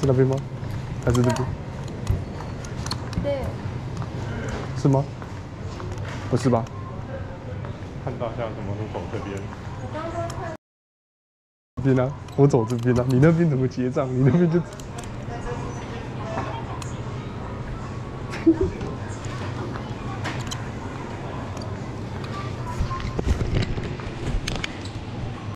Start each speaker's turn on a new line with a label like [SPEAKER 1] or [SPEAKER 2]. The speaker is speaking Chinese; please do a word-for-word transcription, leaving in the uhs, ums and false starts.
[SPEAKER 1] 是那边吗？还是这边？
[SPEAKER 2] 对。
[SPEAKER 1] 是吗？不是吧？
[SPEAKER 3] 看大象怎么都走这边。
[SPEAKER 1] 这边啊，我走这边啊，你那边怎么结账？你那边就。